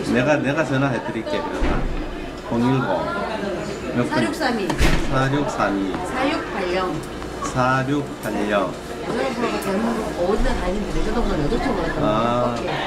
내가 전화해 드릴게. 그러면 010 몇 분? 4632 4632 4680 4680. 여자동서가 대한민국 어디나 다니는데 여자동서 여자통으로 아, 오케이.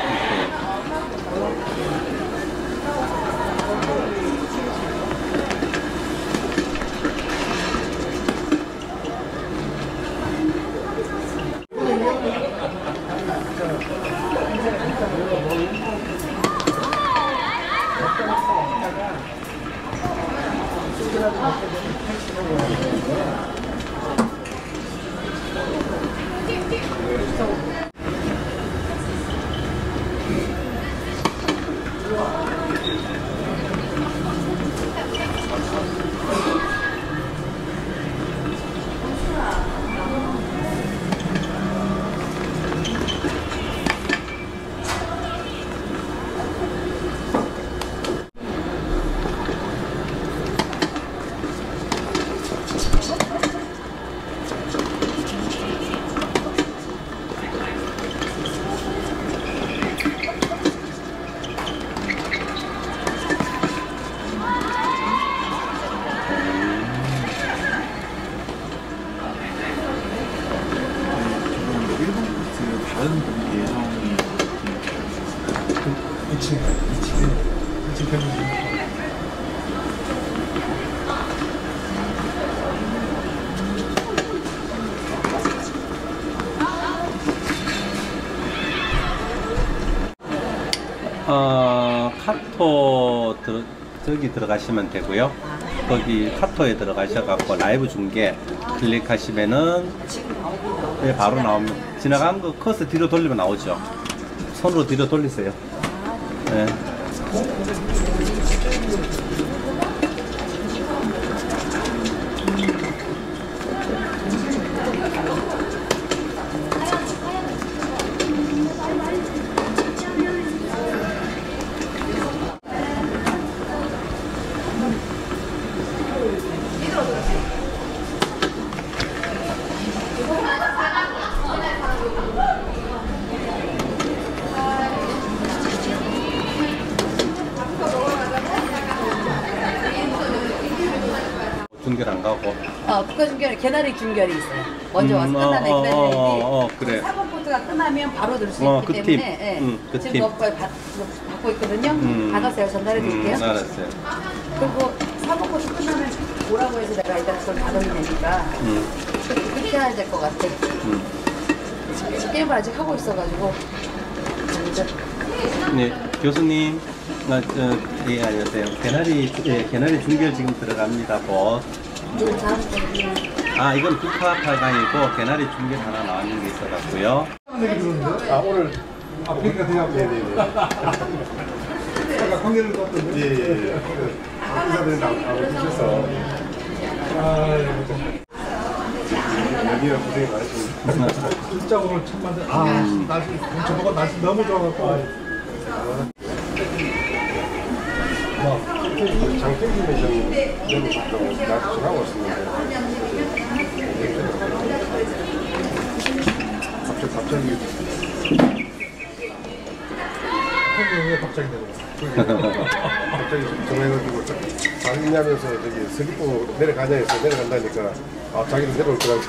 카토 저기 들어가시면 되고요. 거기 카토에 들어가셔갖고 라이브 중계 클릭하시면은 네, 바로 나오면 지나간 거 커서 뒤로 돌리면 나오죠. 손으로 뒤로 돌리세요. 네. 중결 안 가고. 국가 중결, 개나리 중결이 있어요. 먼저 와서 끝나는 기다려야지. 그래. 4번 포트가 끝나면 바로 들 수 있기 그 때문에 팀. 그 지금 팀. 너걸 받고 있거든요. 받았어요. 전달해 드릴게요. 알았어요. 그리고 4번 포트 끝나면 오라고 해서 내가 이따 그걸 받으면 되니까 그렇게 해야 될 것 같아. 게임을 아직 하고 있어가지고. 네, 교수님. 예, 안녕하세요. 개나리 중결 지금 들어갑니다. 뭐. 이건 국화 8강이고 개나리 중결 하나 나왔는 게 있어갖고요. 오늘 그러니까 생각 네네네. 아까 관계를 떴던데. 예. 의사들이 나오셔서. 여기가 고생이 많으십니다. 진짜 오늘 참 만든. 날씨 저보고 날씨 너무 좋아갖고. 장땡기는 좀 날씨 좀 하고 있었는데. 갑자기 왜 갑자기 갑자기 전화해가지고 자기냐면서 저기 서귀포 내려가냐 해서 내려간다니까 자기는 내려올 거라고.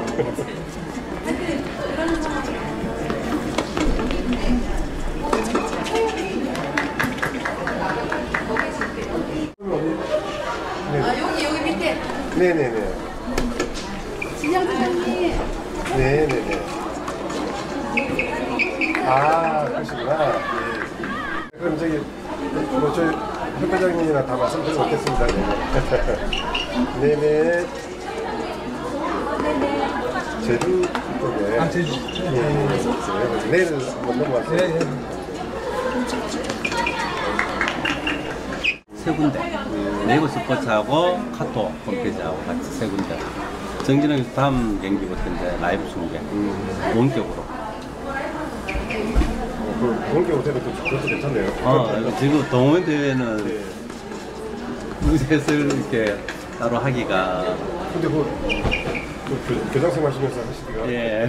여기 밑에. 네네네. 진영 부장님. 네네네. 그러시구나. 예. 그럼 저기 저희 협회장님이나 다 말씀드리지 못했습니다. 네네. 제주 쪽에. 제주. 예. 내일 한번 넘어가세요. 세 군데. 네이버 스포츠하고 카토 홈페이지하고 같이 세 군데. 정진영 다음 경기부터 이제 라이브 중계. 원격으로. 원격 호텔은 그것도 괜찮네요. 지금 동호회 대회는 무쇠를 이렇게 따로 하기가. 근데 교장선 하시면서 하시기가. 예.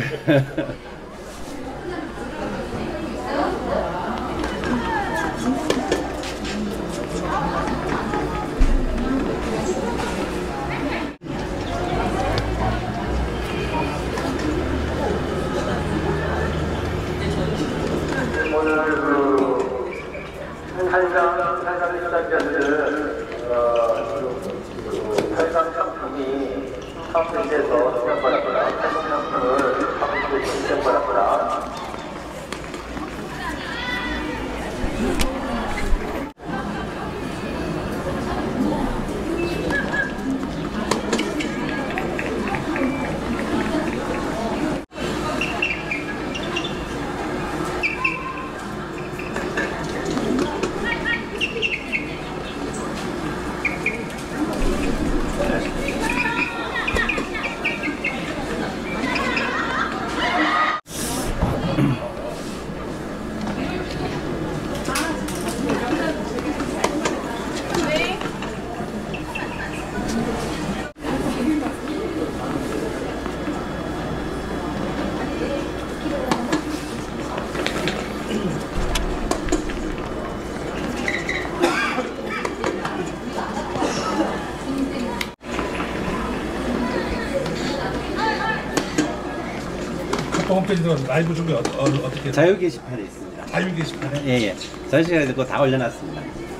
카톡 홈페이지는 라이브 중에 어떻게 자유 게시판에 있습니다. 자유 게시판에 예. 저희가 그거 다 올려놨습니다.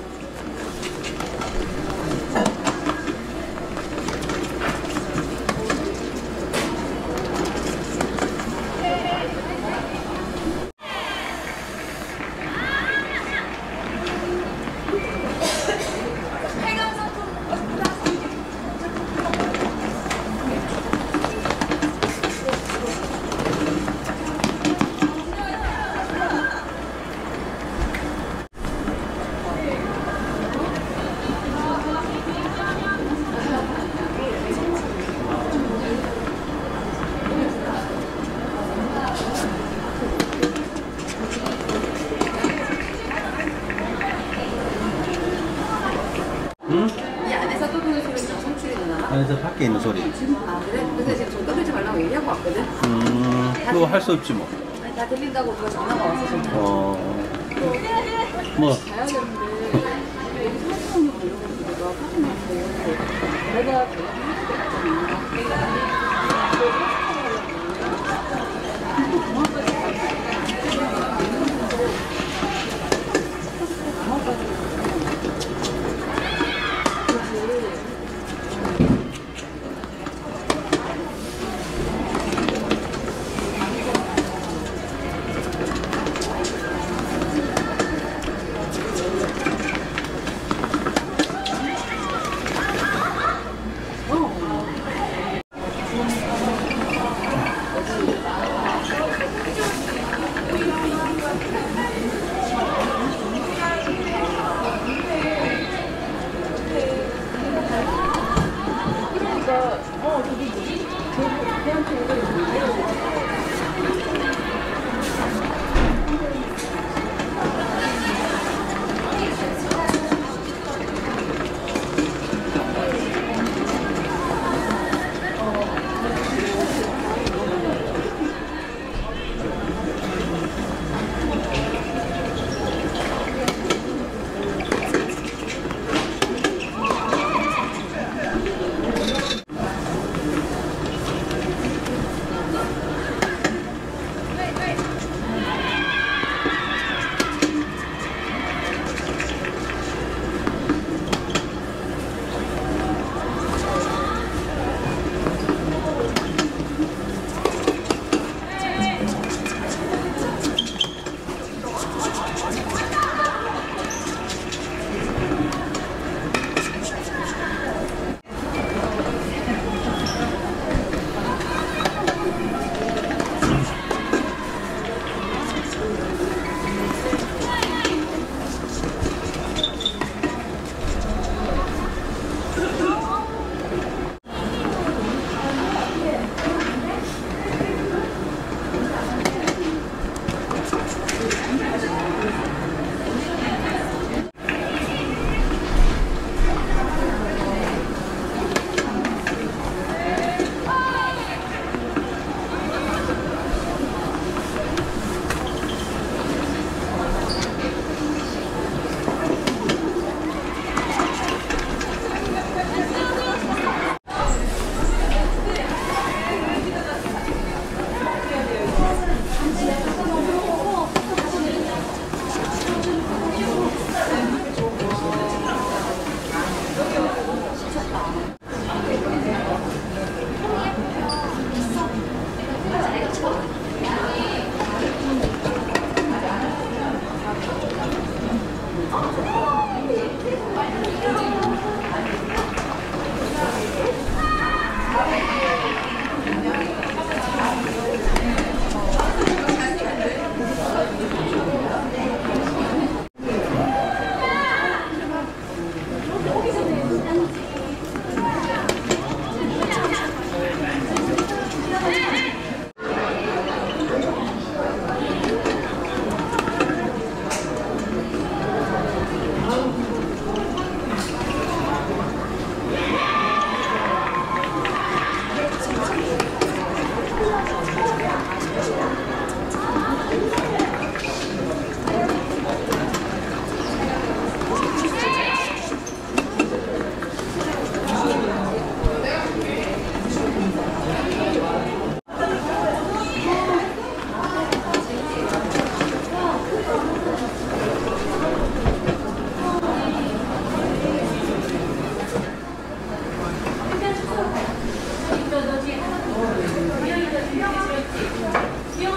이 안에서 떠드는 소리는 성출이 되나? 그래서 밖에 있는 소리. 아 그래? 근데 지금 좀 떠들지 말라고 얘기하고 왔거든? 그거 할 수 없지 뭐. 아니, 다 들린다고 그거 전화가 왔어 지금. 뭐. 가야 되는데 여기 사무장님 이러고 내가 확인했고 내가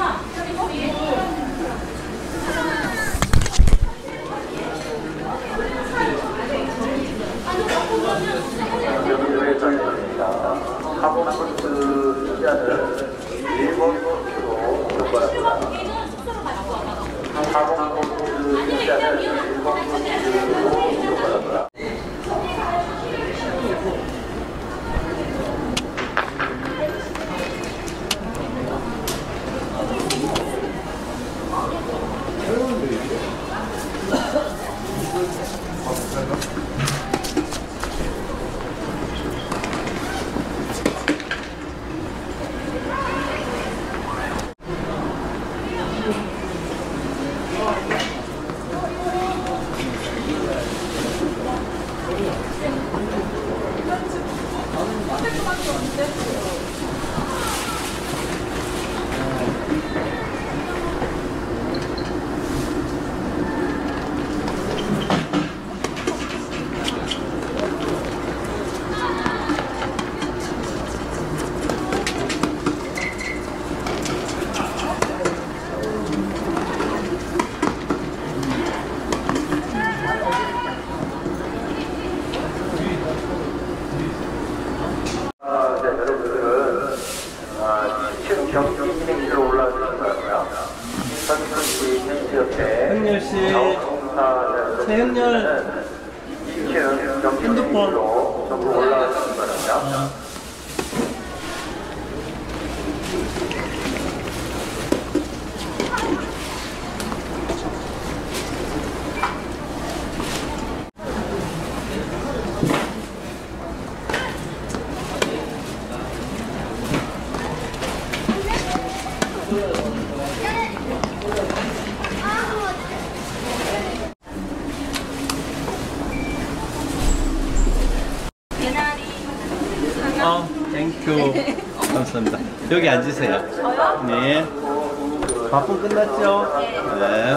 행렬 씨, 최행렬 핸드폰. 땡큐. 감사합니다. 여기 앉으세요. 저요? 네. 바쁜 끝났죠? 네.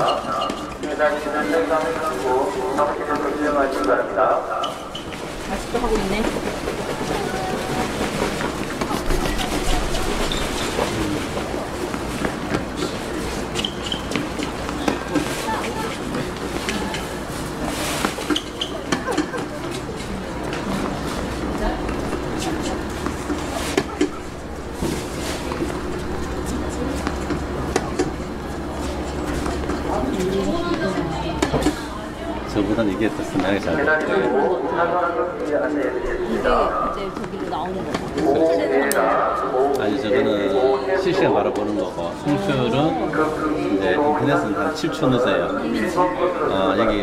아직도 하고 있네. 저보단 이게 더 순하게 잘 먹어요. 이제 저기로 나오는 거. 아니, 저거는 실시간 바로 보는 거고, 송출은 이제 인터넷은 한 7초 늦어요. 여기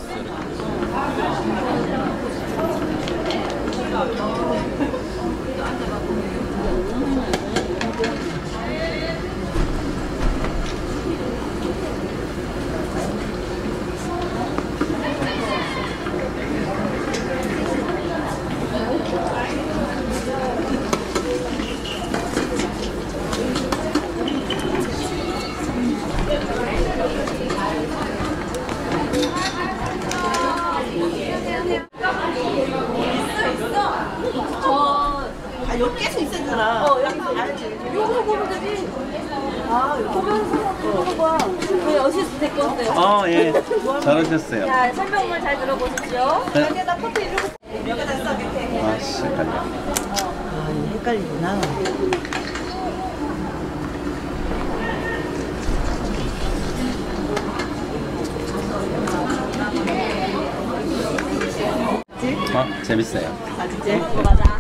여기 계속 있었잖아. 여기서 여기서 보면 되지. 보면서 보는 거야. 저희 어시스트 데리고 왔어요. 예. 잘하셨어요. 자, 설명을 잘 들어보십시오. 네. 여기다 포트 이러고 여기다 써 밑에. 아씨, 헷갈려. 헷갈리구나. 재밌어요. 맞지? 맞아.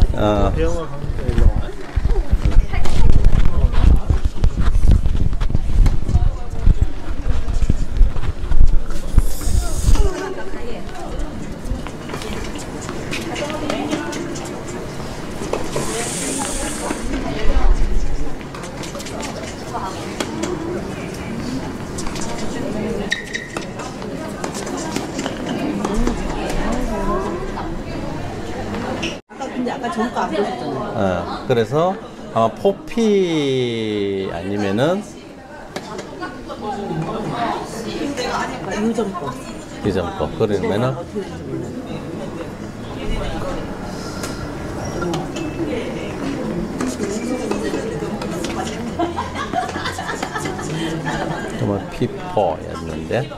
근데 아까 전거 안 보셨잖아요. 그래서 아마 포피 아니면은 유전 거. 이전 거. 그러면은 어떻게 될지 몰라요. 정말 피포였는데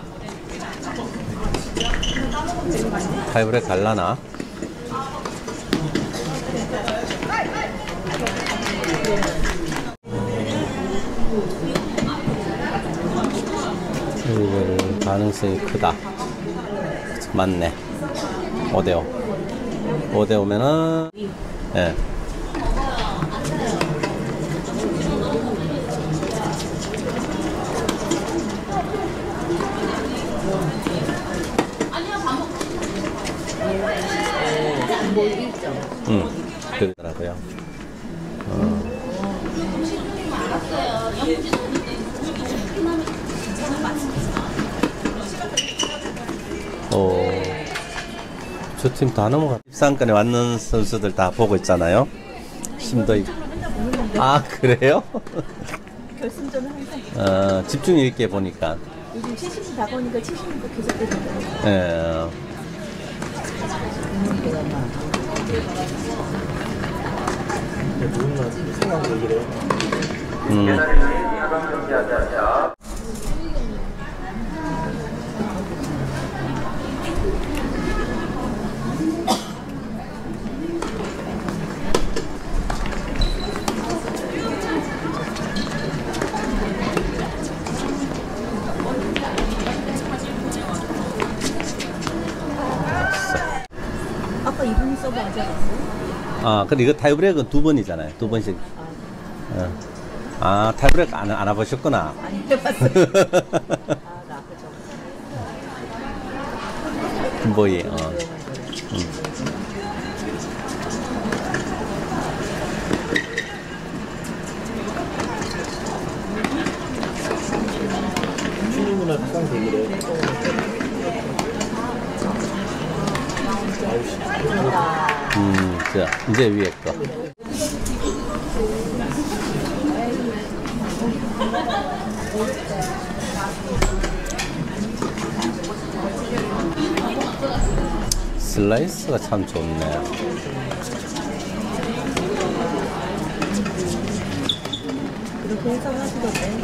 타이브렉 갈라나? 이걸 가능성이 크다. 맞네. 5대5. 5대5면은, 예. 뭐 1점. 그러더라고요. 저 팀 다 넘어가. 입상권에 왔는 선수들 다 보고 있잖아요. 힘도 있고. 아, 그래요? 결승전은 항상 집중력 있게 보니까. 요즘 70분 다가오니까 70분 계속 되잖아요. 예. 아까 이분이 서브 하지 않았어요? 아, 근데 이거 타이브렉은 2번이잖아요. 2번씩. 아, 타이브렉 안 해보셨구나. 아니 해봤어요. 나 아까 김보희. 춘희누나 상 되기래. 자, 이제 위에 거. 슬라이스가 참 좋네. 그렇게 해석하시던데.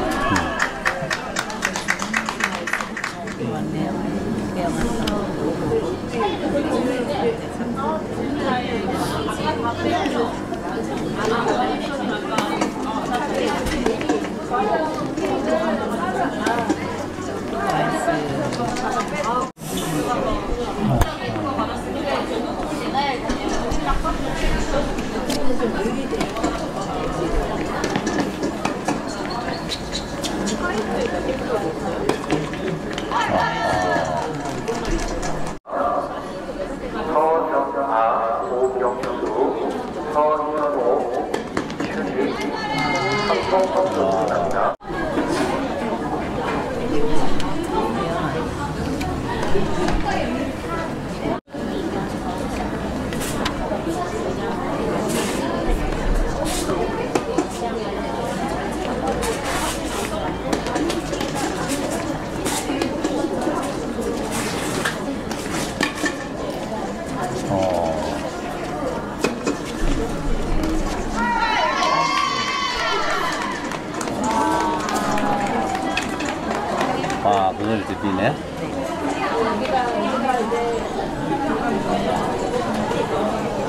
아, 그걸 드리네.